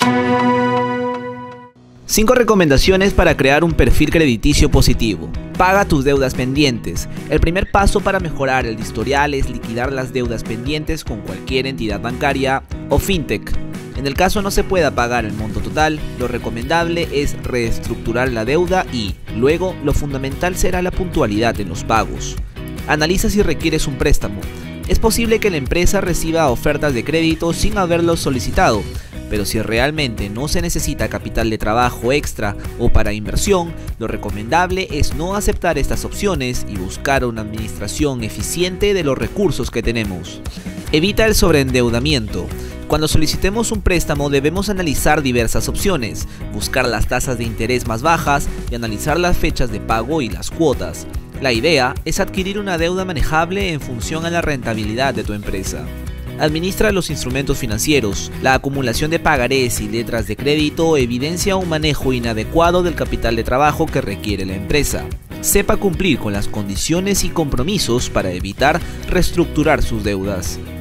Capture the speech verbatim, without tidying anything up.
cinco recomendaciones para crear un perfil crediticio positivo. Paga tus deudas pendientes. El primer paso para mejorar el historial es liquidar las deudas pendientes con cualquier entidad bancaria o fintech. En el caso no se pueda pagar el monto total, lo recomendable es reestructurar la deuda y, luego, lo fundamental será la puntualidad en los pagos. Analiza si requieres un préstamo. Es posible que la empresa reciba ofertas de crédito sin haberlos solicitado, pero si realmente no se necesita capital de trabajo extra o para inversión, lo recomendable es no aceptar estas opciones y buscar una administración eficiente de los recursos que tenemos. Evita el sobreendeudamiento. Cuando solicitemos un préstamo debemos analizar diversas opciones, buscar las tasas de interés más bajas y analizar las fechas de pago y las cuotas. La idea es adquirir una deuda manejable en función a la rentabilidad de tu empresa. Administra los instrumentos financieros. La acumulación de pagarés y letras de crédito evidencia un manejo inadecuado del capital de trabajo que requiere la empresa. Sepa cumplir con las condiciones y compromisos para evitar reestructurar sus deudas.